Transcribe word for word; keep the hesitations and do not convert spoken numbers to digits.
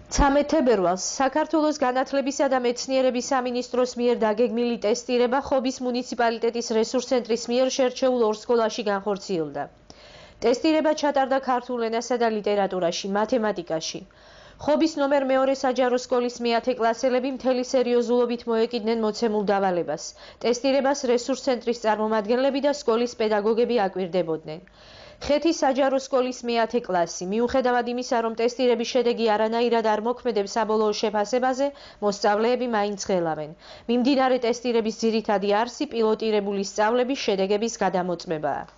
ცამეტ თებერვალს საქართველოს განათლებისა და მეცნიერების სამინისტროს მიერ დაგეგმილი ტესტირება ხობის მუნიციპალიტეტის რესურს ცენტრის მიერ შერჩეულ ორ სკოლაში განხორციელდა. ტესტირება ჩატარდა ქართულ ენასა და ლიტერატურაში, მათემატიკაში. ხობის ნომერ მეორე საჯარო სკოლის მეათე კლასელები მთელი სერიოზულობით მოეკიდნენ მოცემულ დავალებას. ტესტირებას რესურს ცენტრის წარმომადგენლები და სკოლის პედაგოგები აკვირდებოდნენ. ხეთის საჯარო სკოლის მეათე კლასი, მიუხედავად იმისა, რომ ტესტირების შედეგი არანაირად არ მოქმედებს საბოლოო შეფასებაზე, მოსწავლეები მაინც ღელავენ. მიმდინარე ტესტირების ძირითადი არსი პილოტირებული სწავლების შედეგების გადამოწმებაა.